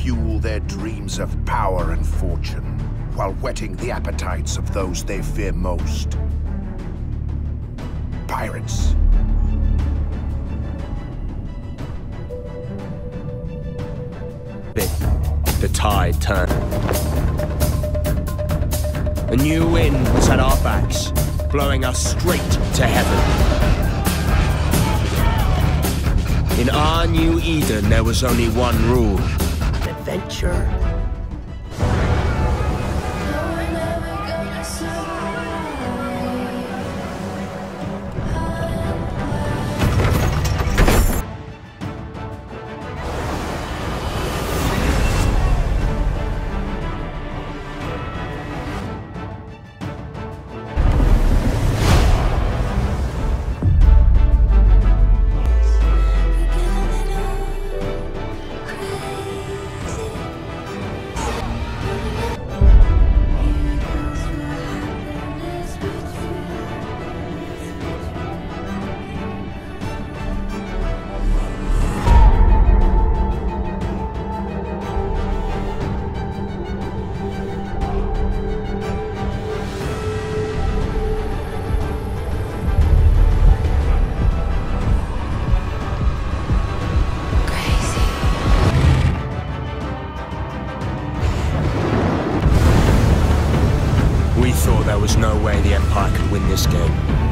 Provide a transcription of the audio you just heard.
fuel their dreams of power and fortune, while whetting the appetites of those they fear most. Pirates. The tide turned. A new wind was at our backs, blowing us straight to heaven. In our new Eden, there was only one rule: adventure. We thought there was no way the Empire could win this game.